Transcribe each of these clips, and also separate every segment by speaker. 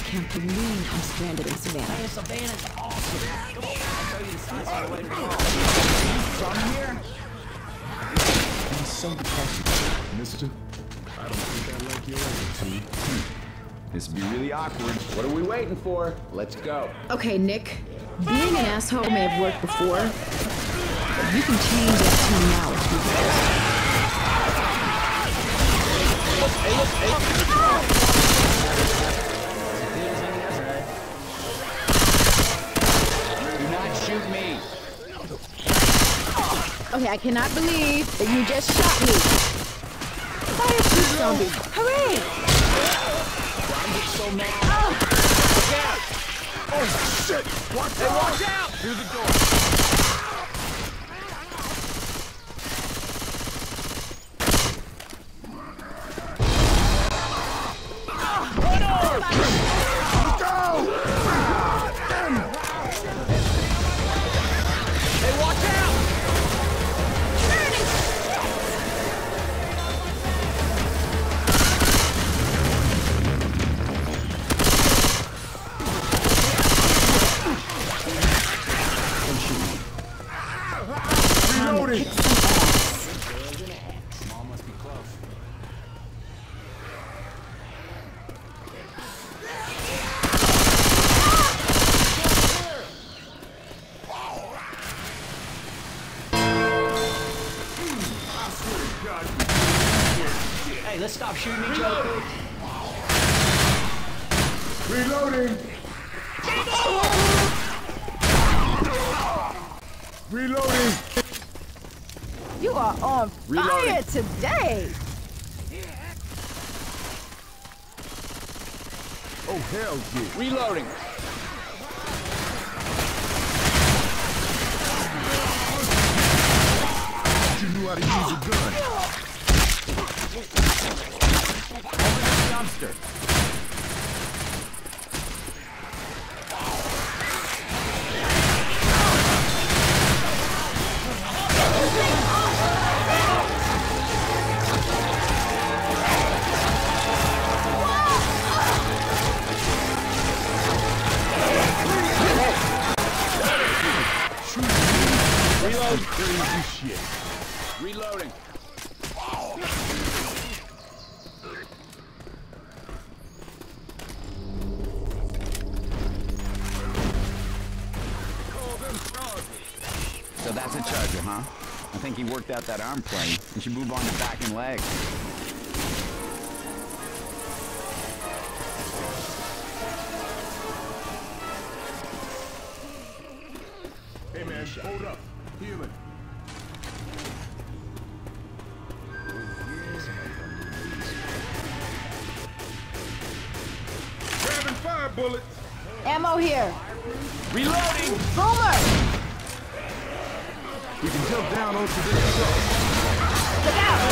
Speaker 1: can't believe I'm stranded in Savannah.
Speaker 2: Hey, Savannah's awesome. Come on, I'll show you the size of the way to go. From here?
Speaker 3: I'm so depressed. Mister, I don't think I like your attitude.
Speaker 4: This would be really awkward. What are we waiting for? Let's go.
Speaker 1: Okay, Nick. Being an asshole may have worked before, but you can change that tune now if you want.
Speaker 4: Do not shoot me.
Speaker 1: Okay, I cannot believe that you just shot me. Fire shoot zombie. Hooray!
Speaker 2: I'm getting so mad.
Speaker 3: Look out! Oh, shit! Watch out! Through the door.
Speaker 2: Hey, let's stop shooting each other.
Speaker 3: Reloading! Reloading!
Speaker 1: You are on fire today!
Speaker 3: Oh, hell yeah.
Speaker 4: Reloading.
Speaker 3: You knew how to use a gun.
Speaker 4: Dumpster.
Speaker 3: Reload. Crazy shit.
Speaker 4: Reloading. So that's a charger, huh? I think he worked out that arm play. We should move on to back and leg.
Speaker 3: Hey man, hold up. Healing. Grabbing fire bullets.
Speaker 1: Ammo here.
Speaker 4: Reloading!
Speaker 1: Boomer!
Speaker 3: We can jump down onto this truck.
Speaker 1: Look out!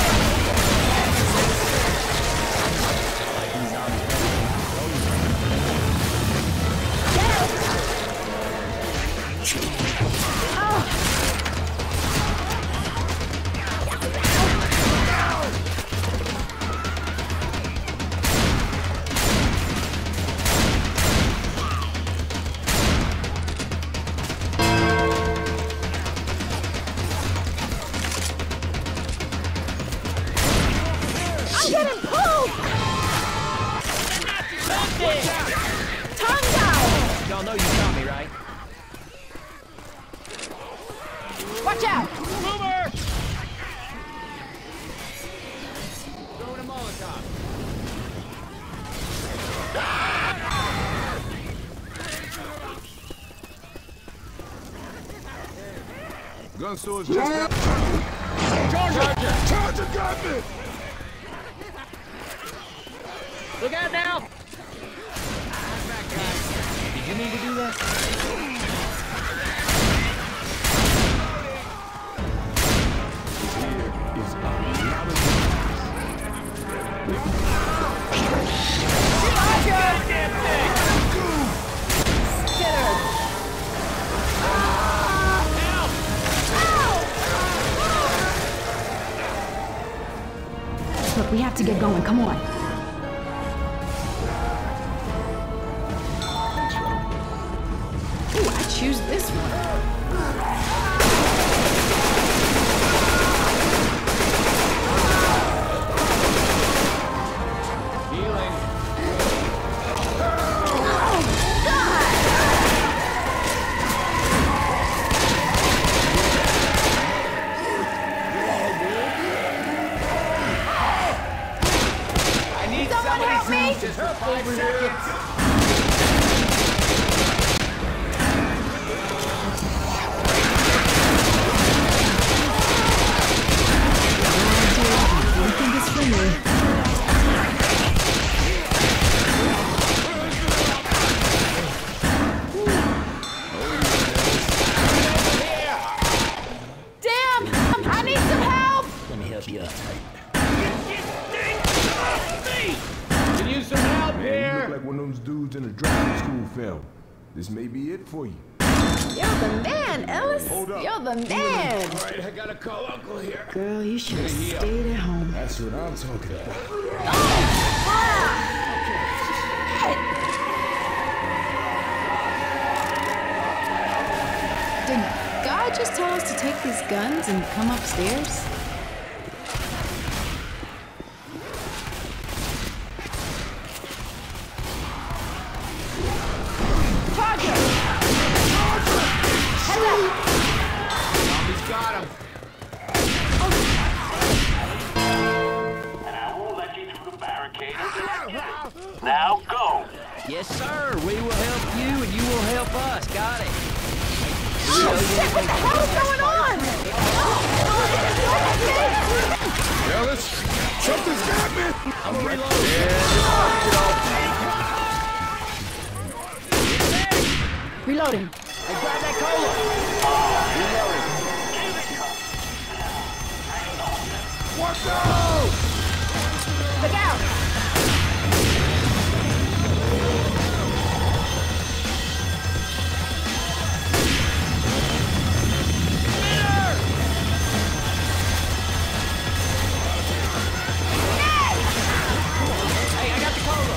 Speaker 1: I'm getting pulled! Tongue down!
Speaker 2: Y'all know you got me, right?
Speaker 1: Watch out!
Speaker 2: Boomer!
Speaker 4: Throwing a Molotov.
Speaker 3: Gun store's just out. Charger got me!
Speaker 2: Look out now! Did you mean to do that?
Speaker 3: Is a lot of
Speaker 1: Look, we have to get going. Come on. choose this one.
Speaker 2: Just for 5 seconds.
Speaker 1: I think it's for me. Damn! I need some help!
Speaker 2: Let me help you up. Use some help
Speaker 3: Man, you
Speaker 2: here.
Speaker 3: look like one of those dudes in a driving school film. This may be it for you.
Speaker 1: You're the man, Ellis!
Speaker 3: Hold up.
Speaker 1: You're the man!
Speaker 2: All right, I gotta call Uncle here.
Speaker 1: Girl, you should have stayed at home.
Speaker 3: That's what I'm talking about.
Speaker 1: Did God just tell us to take these guns and come upstairs?
Speaker 2: Zombie's got him.
Speaker 5: And I won't let you through the barricade until I get it. Now go!
Speaker 6: Yes, sir. We will help you, and you will help us. Got it.
Speaker 1: Oh, shit! What the hell is going on?
Speaker 3: Ellis, something's got me.
Speaker 2: I'm gonna reload.
Speaker 1: Reloading.
Speaker 2: Hey, grab that cola.
Speaker 3: Watch out!
Speaker 1: Look out!
Speaker 2: Hey, I got the cola.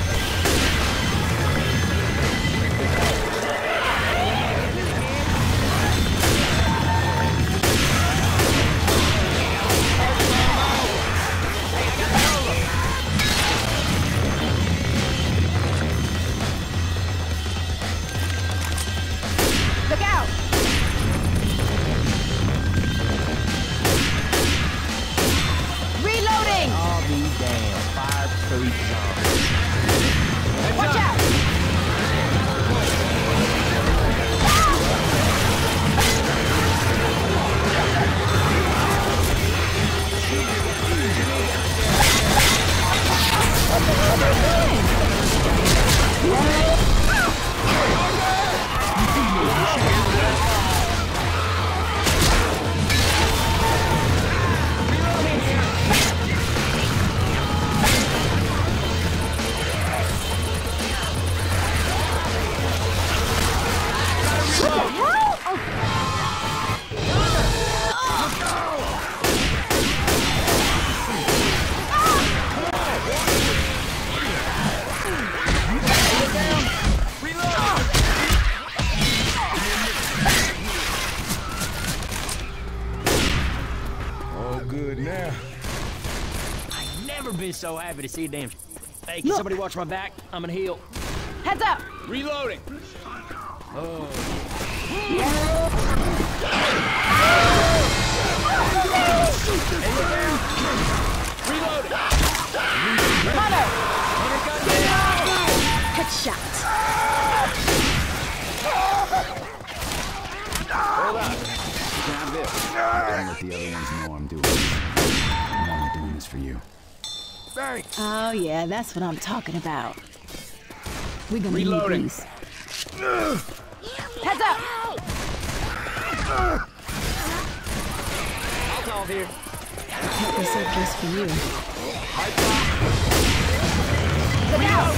Speaker 1: Look out! Reloading!
Speaker 6: I'll be damned. Fireproof zombies.
Speaker 1: Watch out!
Speaker 3: All good now.
Speaker 6: I've never been so happy to see a damn. Hey, can somebody watch my back? I'm gonna heal.
Speaker 1: Heads up!
Speaker 2: Reloading. Reloading.
Speaker 1: Hunter! Headshot!
Speaker 4: Grab this. Don't let the other ones know I'm doing this. I'm only doing this for you.
Speaker 3: Thanks.
Speaker 1: Oh yeah, that's what I'm talking about. We're gonna
Speaker 2: Reloading.
Speaker 1: need these. Heads up!
Speaker 6: Alcohol here.
Speaker 1: Hook this up just for you. Look out!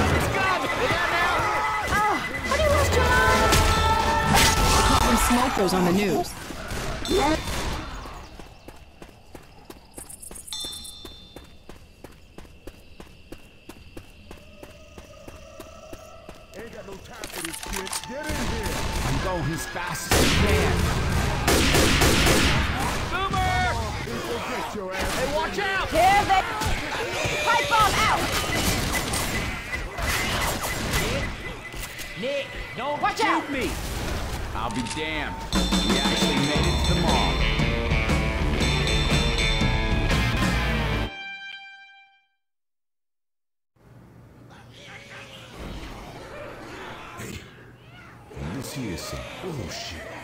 Speaker 1: How do you lost your mind? Caught them smokers on the news.
Speaker 3: Ain't got no time for this shit. Get in here.
Speaker 4: I'm going as fast as I can.
Speaker 3: People get your ass.
Speaker 6: Hey, watch out!
Speaker 7: Here they... Pipe bomb out!
Speaker 6: Nick, don't
Speaker 7: Watch
Speaker 6: shoot
Speaker 7: out.
Speaker 6: me!
Speaker 4: I'll be damned. We actually made it to the mall.
Speaker 3: This here is some bullshit.